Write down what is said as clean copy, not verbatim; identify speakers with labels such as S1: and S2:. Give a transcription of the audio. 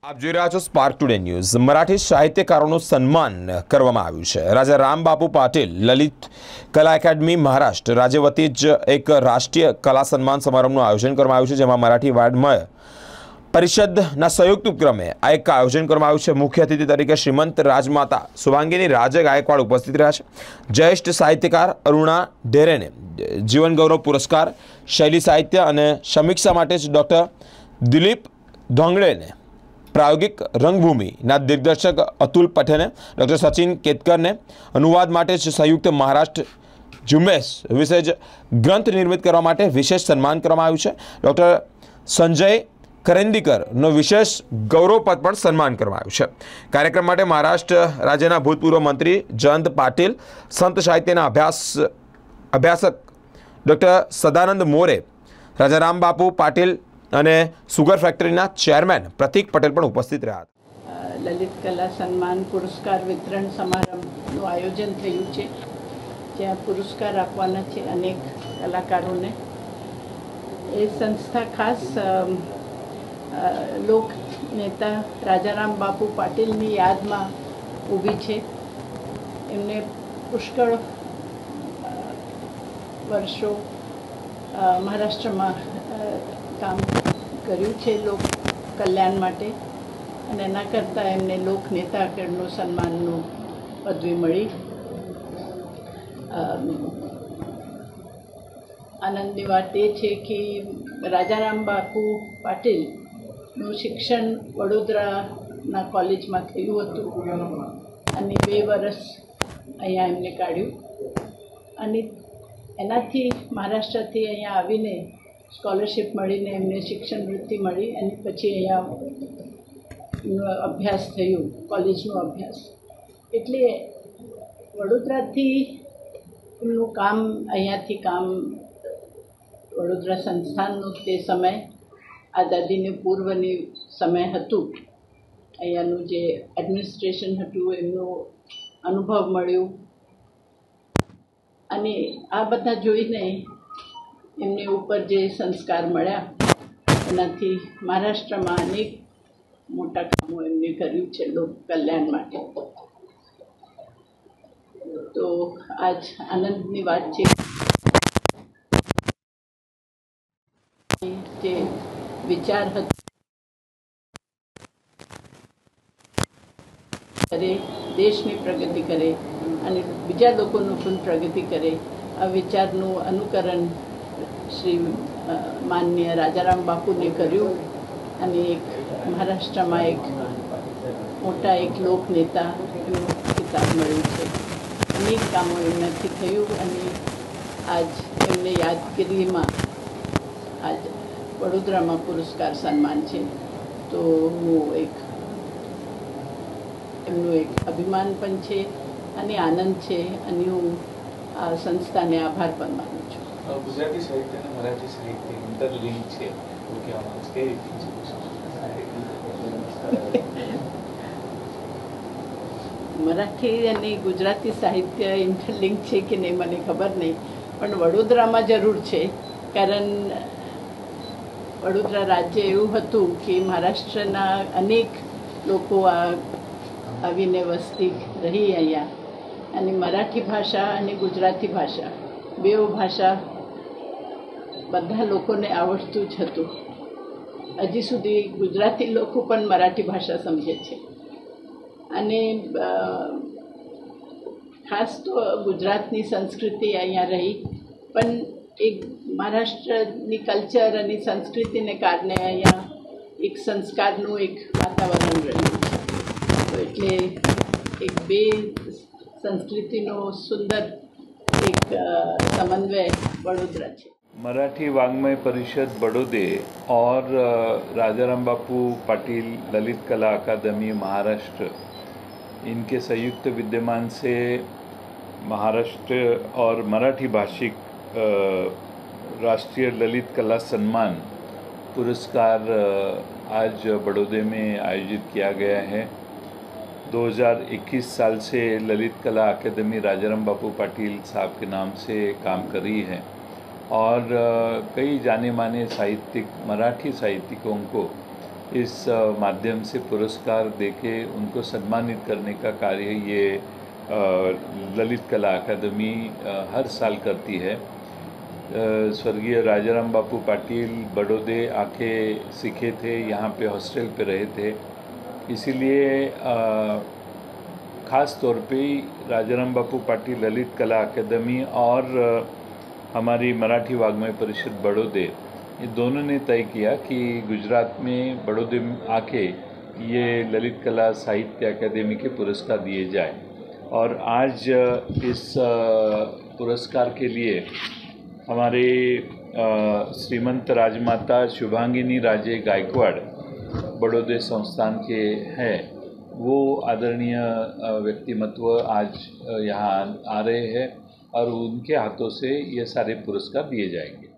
S1: આપ જોઈ રહ્યા છો સ્પાર્ક ટુડે ન્યૂઝ। મરાઠી સાહિત્યકારોનું સન્માન કરવામાં આવ્યું છે। રાજા રામબાપુ પાટીલ લલિત કલા એકેડમી મહારાષ્ટ્ર રાજ્ય વતી જ એક રાષ્ટ્રીય કલા સન્માન સમારંભનું આયોજન કરવામાં આવ્યું છે, જેમાં મરાઠી વાડમય પરિષદના સંયુક્ત ઉપક્રમે આ એક આયોજન કરવામાં આવ્યું છે। મુખ્ય અતિથિ તરીકે શ્રીમંત રાજમાતા સુવાંગીની રાજે ગાયકવાડ ઉપસ્થિત રહ્યા છે। જ્યેષ્ઠ સાહિત્યકાર અરુણા ઢેરેને જીવન ગૌરવ પુરસ્કાર, શૈલી સાહિત્ય અને સમીક્ષા માટે ડૉક્ટર દિલીપ ધોંગડેને, प्रायोगिक रंगभूमि दिग्दर्शक अतुल पटेल, डॉक्टर सचिन केतकर ने अनुवाद माटे संयुक्त महाराष्ट्र झुंबेश विषय ग्रंथ निर्मित करवा माटे विशेष सन्मान करवामां आव्युं छे। डॉक्टर संजय करेंदीकर नो विशेष गौरव पद पर सन्मान करवामां आव्युं छे। कार्यक्रम माटे महाराष्ट्र राज्यना भूतपूर्व मंत्री जयंत पाटील, संत साहित्यना अभ्यासक डॉक्टर सदानंद मोरे, राजा रामबापू पाटील અને સુગર ફેક્ટરીના ચેરમેન પ્રતીક પટેલ પણ ઉપસ્થિત રહ્યા હતા।
S2: લલિત કલા સન્માન પુરસ્કાર વિતરણ સમારંભનું આયોજન થયું છે, જ્યાં પુરસ્કાર આપવાના છે અનેક કલાકારોને। એ સંસ્થા ખાસ લોક નેતા રાજારામ બાપુ પાટીલની યાદમાં ઊભી છે। એમને પુષ્કળ વર્ષો મહારાષ્ટ્રમાં કામ કર્યું છે લોક કલ્યાણ માટે, અને એના કરતાં એમને લોક નેતા કેળનું સન્માનનું પદવી મળી। આનંદની વાત એ છે કે રાજારામ બાપુ પાટીલનું શિક્ષણ વડોદરાના કોલેજમાં થયું હતું, અને 2 વર્ષ અહીંયા એમને કાઢ્યું, અને એનાથી મહારાષ્ટ્રથી અહીંયા આવીને સ્કોલરશિપ મળીને એમને શિક્ષણ વૃત્તિ મળી, અને પછી અહીંયા અભ્યાસ થયું, કોલેજનો અભ્યાસ। એટલે વડોદરાથી એમનું કામ, અહીંયાથી કામ વડોદરા સંસ્થાનનું તે સમય આઝાદીને પૂર્વની સમય હતું, અહીંયાનું જે એડમિનિસ્ટ્રેશન હતું એમનો અનુભવ મળ્યો, અને આ બધા જોઈને એમને ઉપર જે સંસ્કાર મળ્યા એનાથી મહારાષ્ટ્રમાં અનેક મોટા કામો એમને કર્યું છે લોક કલ્યાણ માટે। તો આજ આનંદની વાત છે જે વિચાર હતો કરે, દેશની પ્રગતિ કરે અને બીજા લોકોનું પણ પ્રગતિ કરે, આ વિચારનું અનુકરણ શ્રી માનનીય રાજારામ બાપુને કર્યું, અને એક મહારાષ્ટ્રમાં એક મોટા એક લોક નેતા એમનું ખિતાબ મળ્યું છે। અનેક કામો એમનાથી થયું, અને આજ એમને યાદગીરીમાં આજ વડોદરામાં પુરસ્કાર સન્માન છે। તો હું એમનું એક અભિમાન પણ છે અને આનંદ છે, અને હું આ સંસ્થાને આભાર પણ માનું છું।
S3: ગુજરાતી સાહિત્ય અને મરાઠી સાહિત્ય ઇન્ટરલિંક છે એવું કહેવામાં આવે છે।
S2: મરાઠી અને ગુજરાતી સાહિત્ય ઇન્ટરલિંક છે કે નહીં મને ખબર નહીં, પણ વડોદરામાં જરૂર છે, કારણ વડોદરા રાજ્ય એવું હતું કે મહારાષ્ટ્રના અનેક લોકો આવીને વસ્તી રહી અહીંયા, અને મરાઠી ભાષા અને ગુજરાતી ભાષા બેઉ ભાષા બધા લોકોને આવડતું જ હતું। હજી સુધી ગુજરાતી લોકો પણ મરાઠી ભાષા સમજે છે, અને ખાસ તો ગુજરાતની સંસ્કૃતિ અહીંયા રહી, પણ એક મહારાષ્ટ્રની કલ્ચર અને સંસ્કૃતિને કારણે અહીંયા એક સંસ્કારનું એક વાતાવરણ રહ્યું છે। તો એટલે એક બે संस्कृतिनो सुंदर एक समन्वय वडोदरा है।
S3: मराठी वाङ्मय परिषद बड़ौदे और राजाराम बापू पाटील ललित कला अकादमी महाराष्ट्र, इनके संयुक्त विद्यमान से महाराष्ट्र और मराठी भाषिक राष्ट्रीय ललित कला सम्मान पुरस्कार आज बड़ौदे में आयोजित किया गया है। 2021 साल से ललित कला अकादमी राजाराम बापू पाटील साहब के नाम से काम कर रही है, और कई जाने माने साहित्यिक मराठी साहित्यिकों को इस माध्यम से पुरस्कार देके उनको सम्मानित करने का कार्य ये ललित कला अकादमी हर साल करती है। स्वर्गीय राजाराम बापू पाटिल बड़ौदे आके सीखे थे, यहाँ पे हॉस्टल पे रहे थे, इसीलिए ख़ास तौर पे राजाराम बापू पाटिल ललित कला अकादमी और हमारी मराठी वाग्मय परिषद बड़ौदे, ये दोनों ने तय किया कि गुजरात में बड़ौदे में आके ये ललित कला साहित्य अकादमी के पुरस्कार दिए जाए। और आज इस पुरस्कार के लिए हमारे श्रीमंत राजमाता शुभांगिनी राजे गायकवाड़ बड़ौदे संस्थान के हैं, वो आदरणीय व्यक्तिमत्व आज यहाँ आ रहे हैं और उनके हाथों से ये सारे पुरस्कार दिए जाएंगे।